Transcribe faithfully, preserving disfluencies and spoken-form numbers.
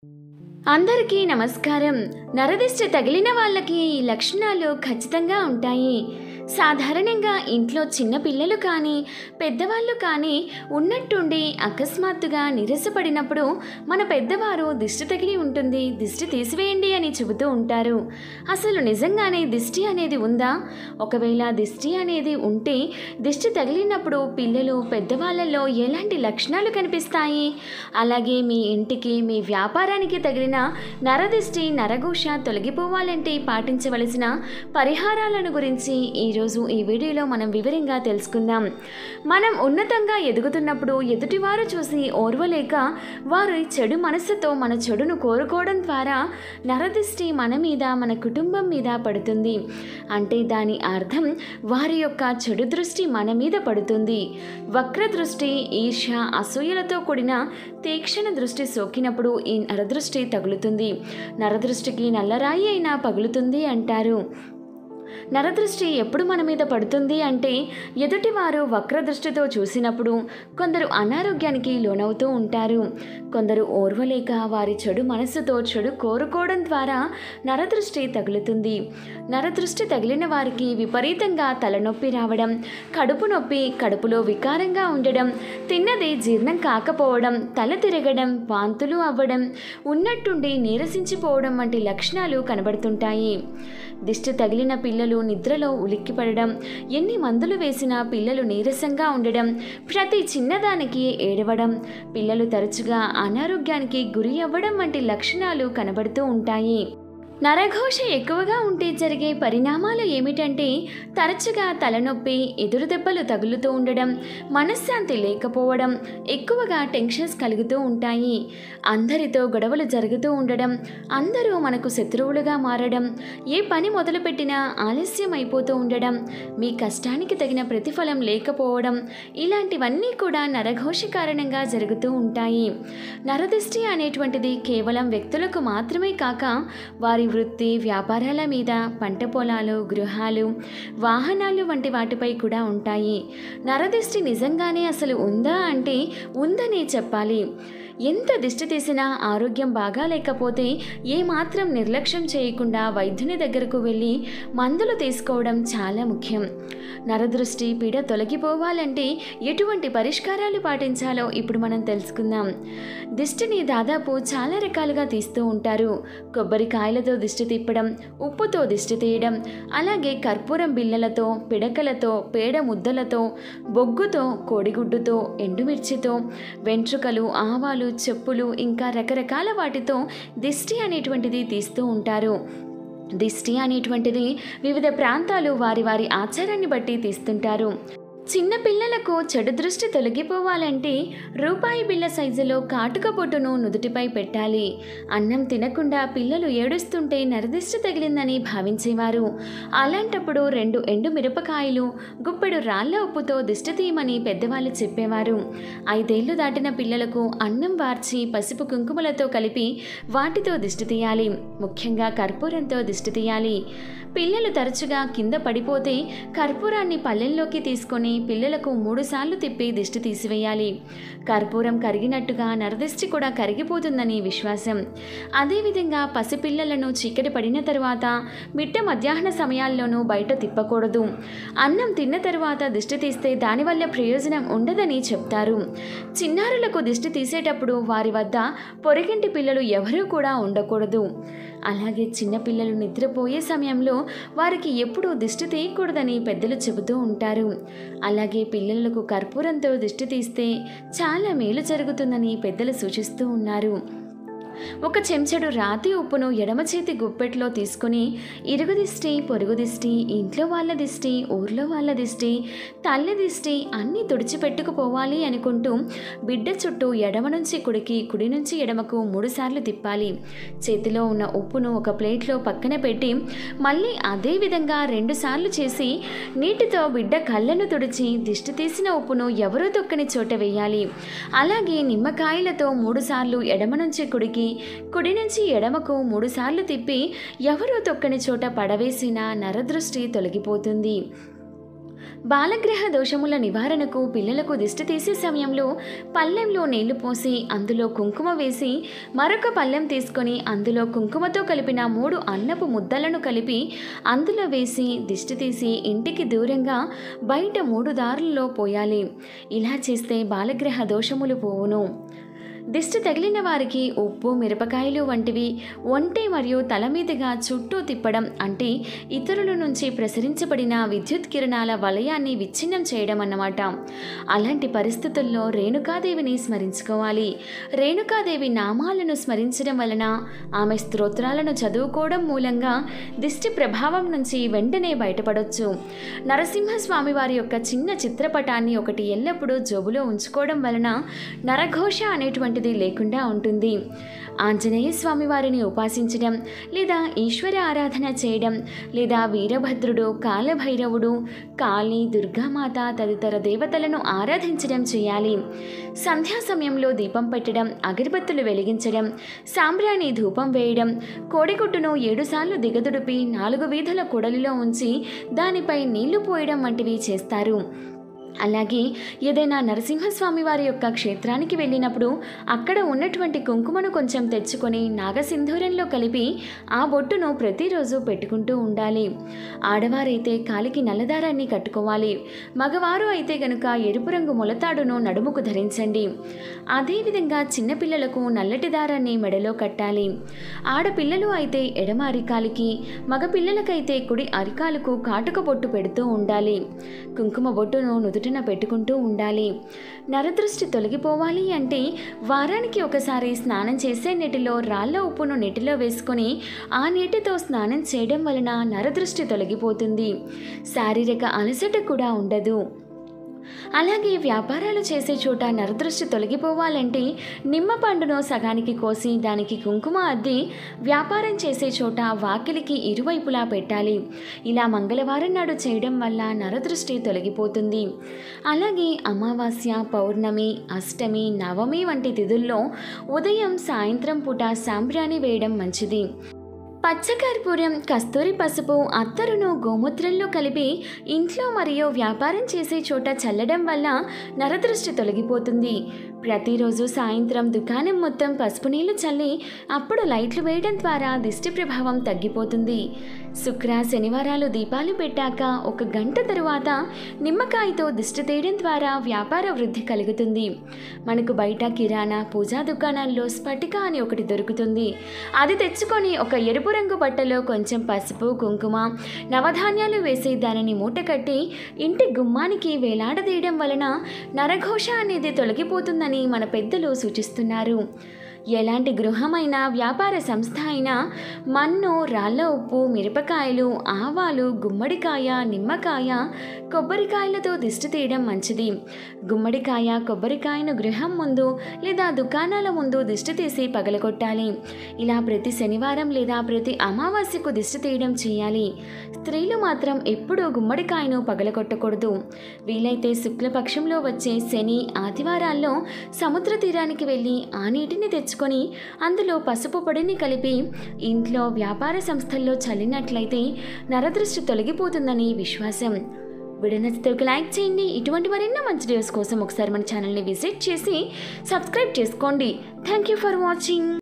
అందరికీ నమస్కారం. నరదిష్టి తగిలిన వాళ్ళకి ఈ లక్షణాలు ఖచ్చితంగా ఉంటాయి. సాధారణంగా ఇంట్లో చిన్న పిల్లలు కానీ పెద్దవాళ్ళు కానీ ఉన్నట్టుండి అకస్మాత్తుగా నీరసపడినప్పుడు మన పెద్దవారు దిష్టి తగిలి ఉంటుంది, దిష్టి తీసివేయండి అని చెబుతూ ఉంటారు. అసలు నిజంగానే దిష్టి అనేది ఉందా? ఒకవేళ దిష్టి అనేది ఉంటే దిష్టి తగిలినప్పుడు పిల్లలు పెద్దవాళ్ళలో ఎలాంటి లక్షణాలు కనిపిస్తాయి? అలాగే మీ ఇంటికి మీ వ్యాపారానికి తగిలిన నరదిష్టి నరఘోష తొలగిపోవాలంటే పాటించవలసిన పరిహారాలను గురించి ఈరోజు ఈ వీడియోలో మనం వివరంగా తెలుసుకుందాం. మనం ఉన్నతంగా ఎదుగుతున్నప్పుడు ఎదుటివారు చూసి ఓర్వలేక వారి చెడు మనస్సుతో మన చెడును కోరుకోవడం ద్వారా నరదిష్టి మన మీద మన కుటుంబం మీద పడుతుంది. అంటే దాని అర్థం వారి యొక్క చెడు దృష్టి మన మీద పడుతుంది. వక్ర దృష్టి, ఈర్ష్య, అసూయలతో కూడిన తీక్షణ దృష్టి సోకినప్పుడు ఈ నరదృష్టి తగులుతుంది. నరదృష్టికి నల్లరాయి అయినా పగులుతుంది అంటారు. నరదృష్టి ఎప్పుడు మన మీద పడుతుంది అంటే ఎదుటివారు వక్రదృష్టితో చూసినప్పుడు. కొందరు అనారోగ్యానికి లోనవుతూ ఉంటారు. కొందరు ఓర్వలేక వారి చెడు మనస్సుతో చెడు కోరుకోవడం ద్వారా నరదృష్టి తగులుతుంది. నరదృష్టి తగిలిన వారికి విపరీతంగా తలనొప్పి రావడం, కడుపు నొప్పి, కడుపులో వికారంగా ఉండడం, తిన్నది జీర్ణం కాకపోవడం, తల తిరగడం, వాంతులు అవ్వడం, ఉన్నట్టుండి నీరసించిపోవడం వంటి లక్షణాలు కనబడుతుంటాయి. దిష్టి తగిలిన పిల్లలు నిద్రలో ఉలిక్కిపడడం, ఎన్ని మందులు వేసినా పిల్లలు నీరసంగా ఉండడం, ప్రతి చిన్నదానికి ఏడవడం, పిల్లలు తరచుగా అనారోగ్యానికి గురి అవ్వడం వంటి లక్షణాలు కనబడుతూ ఉంటాయి. నరఘోష ఎక్కువగా ఉంటే జరిగే పరిణామాలు ఏమిటంటే తరచుగా తలనొప్పి, ఎదురు దెబ్బలు తగులుతూ ఉండడం, మనశ్శాంతి లేకపోవడం, ఎక్కువగా టెన్షన్స్ కలుగుతూ ఉంటాయి. అందరితో గొడవలు జరుగుతూ ఉండడం, అందరూ మనకు శత్రువులుగా మారడం, ఏ పని మొదలుపెట్టినా ఆలస్యం అయిపోతూ ఉండడం, మీ కష్టానికి తగిన ప్రతిఫలం లేకపోవడం, ఇలాంటివన్నీ కూడా నరఘోష కారణంగా జరుగుతూ ఉంటాయి. నరదిష్టి అనేటువంటిది కేవలం వ్యక్తులకు మాత్రమే కాక వారి వృత్తి, వ్యాపారాల మీద, పంట పొలాలు, గృహాలు, వాహనాలు వంటి వాటిపై కూడా ఉంటాయి. నరదిష్టి నిజంగానే అసలు ఉందా అంటే ఉందనే చెప్పాలి. ఎంత దిష్టి తీసినా ఆరోగ్యం బాగా లేకపోతే ఏమాత్రం నిర్లక్ష్యం చేయకుండా వైద్యుని దగ్గరకు వెళ్ళి మందులు తీసుకోవడం చాలా ముఖ్యం. నరదృష్టి పీడ తొలగిపోవాలంటే ఎటువంటి పరిష్కారాలు పాటించాలో ఇప్పుడు మనం తెలుసుకుందాం. దిష్టిని దాదాపు చాలా రకాలుగా తీస్తూ ఉంటారు. కొబ్బరికాయలతో దిష్టి తిప్పడం, ఉప్పుతో దిష్టి తీయడం, అలాగే కర్పూరం బిళ్ళలతో, పిడకలతో, పేడ ముద్దలతో, బొగ్గుతో, కోడిగుడ్డుతో, ఎండుమిర్చితో, వెంట్రుకలు, ఆవాలు, చెప్పులు, ఇంకా రకరకాల వాటితో దిష్టి అనేటువంటిది తీస్తూ ఉంటారు. దిష్టి అనేటువంటిది వివిధ ప్రాంతాలు వారి వారి ఆచారాన్ని బట్టి తీస్తుంటారు. చిన్న పిల్లలకు చెడు దృష్టి తొలగిపోవాలంటే రూపాయి బిళ్ళ సైజులో కాటుక బొట్టును నుదుటిపై పెట్టాలి. అన్నం తినకుండా పిల్లలు ఏడుస్తుంటే నరదిష్టి తగిలిందని భావించేవారు. అలాంటప్పుడు రెండు ఎండు మిరపకాయలు, గుప్పెడు రాళ్ల ఉప్పుతో దిష్టి తీయమని పెద్దవాళ్ళు చెప్పేవారు. ఐదేళ్లు దాటిన పిల్లలకు అన్నం వార్చి పసుపు కుంకుమలతో కలిపి వాటితో దిష్టి తీయాలి. ముఖ్యంగా కర్పూరంతో దిష్టి తీయాలి. పిల్లలు తరచుగా కింద పడిపోతే కర్పూరాన్ని పళ్ళెంలోకి తీసుకొని పిల్లలకు మూడు సార్లు తిప్పి దిష్టి తీసివేయాలి. కర్పూరం కరిగినట్టుగా నరదిష్టి కూడా కరిగిపోతుందని విశ్వాసం. అదేవిధంగా పసిపిల్లలను చీకటి పడిన తరువాత మిట్ట మధ్యాహ్న సమయాల్లోనూ బయట తిప్పకూడదు. అన్నం తిన్న తరువాత దిష్టి తీస్తే దానివల్ల ప్రయోజనం ఉండదని చెప్తారు. చిన్నారులకు దిష్టి తీసేటప్పుడు వారి వద్ద పొరుగింటి పిల్లలు ఎవరూ కూడా ఉండకూడదు. అలాగే చిన్నపిల్లలు నిద్రపోయే సమయంలో వారికి ఎప్పుడూ దిష్టి తీయకూడదని పెద్దలు చెబుతూ ఉంటారు. అలాగే పిల్లలకు కర్పూరంతో దిష్టి తీస్తే చాలా మేలు జరుగుతుందని పెద్దలు సూచిస్తూ ఉన్నారు. ఒక చెంచడు రాతి ఉప్పును ఎడమ చేతి గుప్పెట్లో తీసుకుని ఇరుగు దిష్టి, పొరుగు దిష్టి, ఇంట్లో వాళ్ళ దిష్టి, ఊర్లో వాళ్ళ దిష్టి, తల్లి దిష్టి అన్నీ తుడిచిపెట్టుకుపోవాలి అనుకుంటూ బిడ్డ చుట్టూ ఎడమ నుంచి కుడికి, కుడి నుంచి ఎడమకు మూడు సార్లు తిప్పాలి. చేతిలో ఉన్న ఉప్పును ఒక ప్లేట్లో పక్కన పెట్టి మళ్ళీ అదే విధంగా రెండు సార్లు చేసి నీటితో బిడ్డ కళ్ళను తుడిచి దిష్టి తీసిన ఉప్పును ఎవరో తొక్కని చోట వేయాలి. అలాగే నిమ్మకాయలతో మూడు సార్లు ఎడమ నుంచి కుడికి, కుడి నుంచి ఎడమకు మూడు సార్లు తిప్పి ఎవరూ తొక్కని చోట పడవేసిన నరదృష్టి తొలగిపోతుంది. బాలగ్రహ దోషముల నివారణకు పిల్లలకు దిష్టి తీసే సమయంలో పళ్ళెంలో నీళ్లు పోసి అందులో కుంకుమ వేసి మరొక పళ్ళెం తీసుకొని అందులో కుంకుమతో కలిపిన మూడు అన్నపు ముద్దలను కలిపి అందులో వేసి దిష్టి తీసి ఇంటికి దూరంగా బయట మూడు దారుల్లో పోయాలి. ఇలా చేస్తే బాలగ్రహ దోషములు పోవును. దిష్టి తగిలిన వారికి ఉప్పు మిరపకాయలు వంటివి ఒంటి మరియు తల మీదుగా చుట్టూ తిప్పడం అంటే ఇతరుల నుంచి ప్రసరించబడిన విద్యుత్ కిరణాల వలయాన్ని విచ్ఛిన్నం చేయడం అన్నమాట. అలాంటి పరిస్థితుల్లో రేణుకాదేవిని స్మరించుకోవాలి. రేణుకాదేవి నామాలను స్మరించడం వలన ఆమె స్తోత్రాలను చదువుకోవడం మూలంగా దిష్టి ప్రభావం నుంచి వెంటనే బయటపడవచ్చు. నరసింహస్వామి వారి యొక్క చిన్న చిత్రపటాన్ని ఒకటి ఎల్లప్పుడూ జోబులో ఉంచుకోవడం వలన నరఘోష అనేటువంటి లేకుండా ఉంటుంది. ఆంజనేయ స్వామి వారిని ఉపాసించడం లేదా ఈశ్వర ఆరాధన చేయడం లేదా వీరభద్రుడు, కాలభైరవుడు, కాళీ, దుర్గామాత తదితర దేవతలను ఆరాధించడం చేయాలి. సంధ్యా సమయంలో దీపం పెట్టడం, అగరబత్తులు వెలిగించడం, సాంబ్రాణి ధూపం వేయడం, కోడిగుడ్డును ఏడుసార్లు దిగదుడిపి నాలుగు వీధుల కొడలిలో ఉంచి దానిపై నీళ్లు పోయడం వంటివి చేస్తారు. అలాగే ఏదైనా నరసింహస్వామి వారి యొక్క క్షేత్రానికి వెళ్ళినప్పుడు అక్కడ ఉన్నటువంటి కుంకుమను కొంచెం తెచ్చుకొని నాగసింధూరంలో కలిపి ఆ బొట్టును ప్రతిరోజు పెట్టుకుంటూ ఉండాలి. ఆడవారైతే కాలికి నల్లదారాన్ని కట్టుకోవాలి. మగవారు అయితే గనుక ఎరుపు రంగు మొలతాడును నడుముకు ధరించండి. అదేవిధంగా చిన్నపిల్లలకు నల్లటి దారాన్ని మెడలో కట్టాలి. ఆడపిల్లలు అయితే ఎడమ అరికాలికి, మగపిల్లలకైతే కుడి అరికాలకు కాటుక బొట్టు పెడుతూ ఉండాలి. కుంకుమ బొట్టును నుదుట పెట్టుకుంటూ ఉండాలి. నరదృష్టి తొలగిపోవాలి అంటే వారానికి ఒకసారి స్నానం చేసే నీటిలో రాళ్ల ఉప్పును నీటిలో వేసుకొని ఆ నీటితో స్నానం చేయడం వలన నరదృష్టి తొలగిపోతుంది. శారీరక అలసట కూడా ఉండదు. అలాగే వ్యాపారాలు చేసే చోట నరదృష్టి తొలగిపోవాలంటే నిమ్మ పండును సగానికి కోసి దానికి కుంకుమ అద్ది వ్యాపారం చేసే చోట వాకిలికి ఇరువైపులా పెట్టాలి. ఇలా మంగళవారం నాడు చేయడం వల్ల నరదృష్టి తొలగిపోతుంది. అలాగే అమావాస్య, పౌర్ణమి, అష్టమి, నవమి వంటి తిథుల్లో ఉదయం సాయంత్రం పూట సాంబ్రాణి వేయడం మంచిది. పచ్చకర్పూరం, కస్తూరి పసుపు, అత్తరును గోమూత్రంలో కలిపి ఇంట్లో మరియు వ్యాపారం చేసే చోట చల్లడం వల్ల నరదృష్టి తొలగిపోతుంది. ప్రతిరోజు సాయంత్రం దుకాణం మొత్తం పసుపు నీళ్లు చల్లి అప్పుడు లైట్లు వేయడం ద్వారా దిష్టి ప్రభావం తగ్గిపోతుంది. శుక్ర, శనివారాలు దీపాలు పెట్టాక ఒక గంట తరువాత నిమ్మకాయతో దిష్టి తీయడం ద్వారా వ్యాపార వృద్ధి కలుగుతుంది. మనకు బయట కిరాణా, పూజా దుకాణాల్లో స్ఫటిక అని ఒకటి దొరుకుతుంది. అది తెచ్చుకొని ఒక ఎరుపు రంగు బట్టలో కొంచెం పసుపు, కుంకుమ, నవధాన్యాలు వేసి దానిని మూట కట్టి ఇంటి గుమ్మానికి వేలాడదీయడం వలన నరఘోష అనేది తొలగిపోతుందని మన పెద్దలు సూచిస్తున్నారు. ఎలాంటి గృహమైనా వ్యాపార సంస్థ అయినా మన్ను, రాళ్ళ ఉప్పు, మిరపకాయలు, ఆవాలు, గుమ్మడికాయ, నిమ్మకాయ, కొబ్బరికాయలతో దిష్టి తీయడం మంచిది. గుమ్మడికాయ, కొబ్బరికాయను గృహం ముందు లేదా దుకాణాల ముందు దిష్టి తీసి పగలగొట్టాలి. ఇలా ప్రతి శనివారం లేదా ప్రతి అమావాస్యకు దిష్టి తీయడం చేయాలి. స్త్రీలు మాత్రం ఎప్పుడూ గుమ్మడికాయను పగలగొట్టకూడదు. వీలైతే శుక్లపక్షంలో వచ్చే శని, ఆదివారాల్లో సముద్ర తీరానికి వెళ్ళి ఆ నీటిని తెచ్చుకొని అందులో పసుపు పొడిని కలిపి ఇంట్లో, వ్యాపార సంస్థల్లో చల్లినట్లయితే నరదృష్టి తొలగిపోతుందని విశ్వాసం. వీడియో నచ్చితే ఒక లైక్ చేయండి. ఇటువంటి మరెన్నో మంచి వీడియోస్ కోసం ఒకసారి మన ఛానల్ని విజిట్ చేసి సబ్స్క్రైబ్ చేసుకోండి. Thank you for watching.